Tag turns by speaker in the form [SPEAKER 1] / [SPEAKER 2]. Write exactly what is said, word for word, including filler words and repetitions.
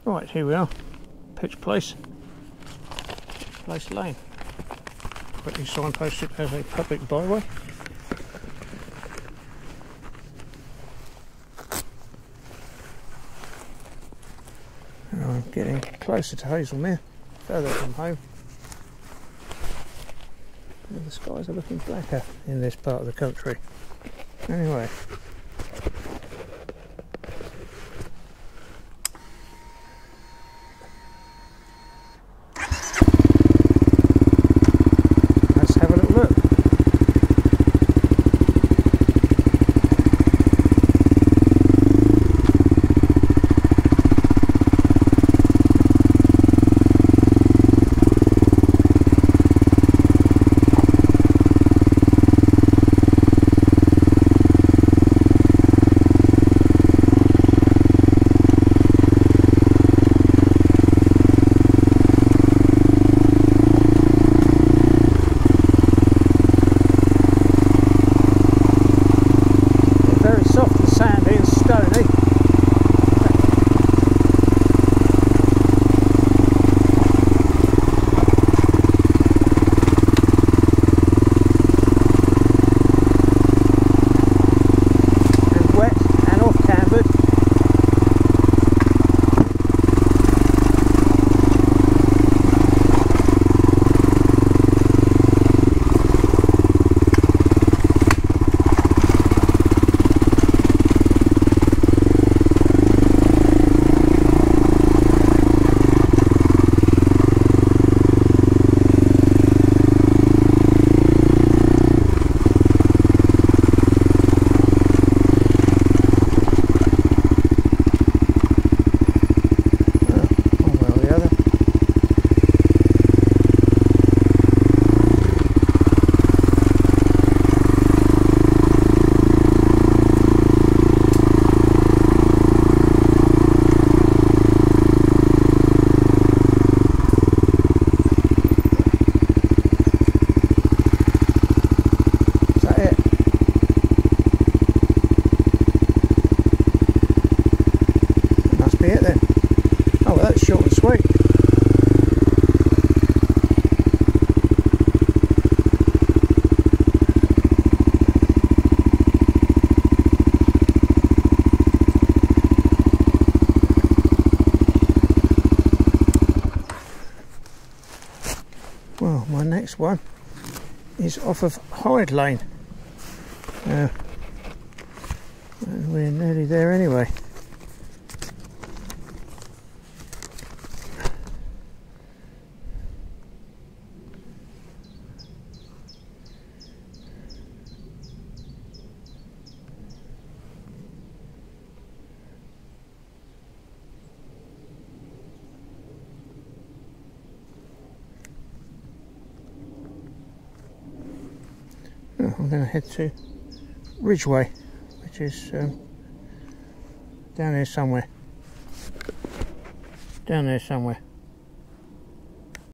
[SPEAKER 1] Right, here we are, Pitch Place, Place Lane, quickly signposted as a public byway. And I'm getting closer to Haslemere, further from home. And the skies are looking blacker in this part of the country. Anyway. Well, my next one is off of Hyde Lane. Uh, and we're nearly there anyway. I'm going to head to Ridgeway, which is um, down here somewhere. Down there somewhere.